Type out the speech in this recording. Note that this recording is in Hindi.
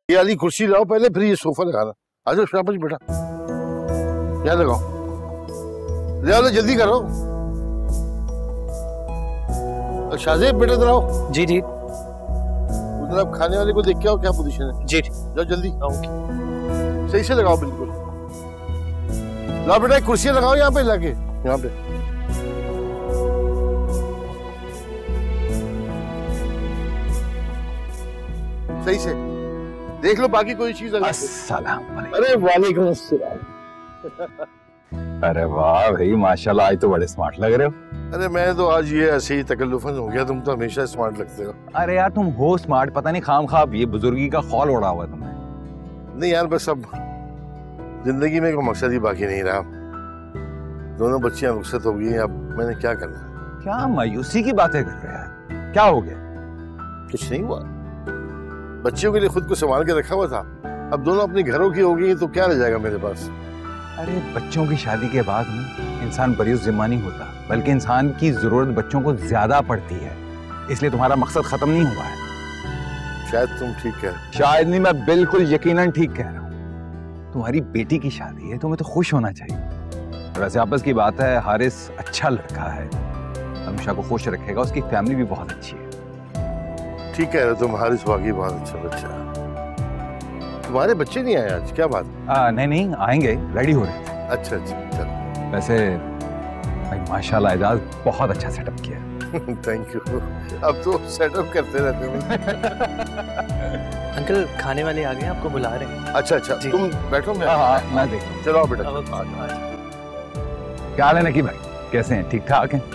ये वाली कुर्सी लाओ पहले, फिर ये सोफा लगाना। आ जाओ शाबाश बेटा, यहाँ लगाओ, ले आओ, जल्दी करो। शाहजेब बेटा इधर आओ। जी जी। उधर आप खाने वाले को देख के आओ क्या पोजीशन है। जी जाओ जल्दी। सही से लगाओ बिल्कुल। लाओ बेटा कुर्सियां लगाओ यहाँ पे, लाके यहाँ पे। सही से देख लो, बाकी कोई चीज। अस्सलाम वालेकुम। अरे वालेकुम अस्सलाम। अरे वाह भाई माशाल्लाह, आज तो बड़े स्मार्ट लग रहे हो। अरे मैं तो आज ये ऐसे ही तकल्लुफन हो गया, तुम तो हमेशा स्मार्ट लगते हो। अरे यार तुम हो स्मार्ट, पता नहीं खाम खाब ये बुजुर्गी का खौल उड़ा हुआ तुम्हें। नहीं यार, बस अब जिंदगी में कोई मकसद ही बाकी नहीं रहा। दोनों बच्चियां रुखसत हो गई, अब मैंने क्या करना। क्या मायूसी की बातें कर रहे हैं, क्या हो गया? कुछ नहीं हुआ, बच्चियों के लिए खुद को संभाल के रखा हुआ था। अब दोनों अपने घरों की हो गई तो क्या रह जाएगा मेरे पास। अरे बच्चों की शादी के बाद में इंसान बरियुस जिम्मा नहीं होता, बल्कि इंसान की जरूरत बच्चों को ज्यादा पड़ती है। इसलिए तुम्हारा मकसद खत्म नहीं हुआ है। शायद तुम ठीक कह रहे हो। शायद नहीं, मैं बिल्कुल यकीनन ठीक कह रहा हूँ। तुम्हारी बेटी की शादी है, तुम्हें तो खुश होना चाहिए। वैसे आपस की बात है, हारिस अच्छा लड़का है, हमेशा को खुश रखेगा, उसकी फैमिली भी बहुत अच्छी है। ठीक कह रहे हो तुम, हारिस वाकई बहुत अच्छा बच्चा है। तुम्हारे बच्चे नहीं आए आज, क्या बात? नहीं नहीं आएंगे, रेडी हो रहे थे। अच्छा अच्छा चलो। वैसे भाई माशाल्लाह एजाज बहुत अच्छा सेटअप किया। Thank you. अब तो सेटअप करते रहते हो। अंकल खाने वाले आ गए, आपको बुला रहे हैं। अच्छा अच्छा, तुम बैठो, मैं देखता हूँ। चलो बेटा। क्या हाल है नकी भाई, कैसे हैं? ठीक ठाक हैं?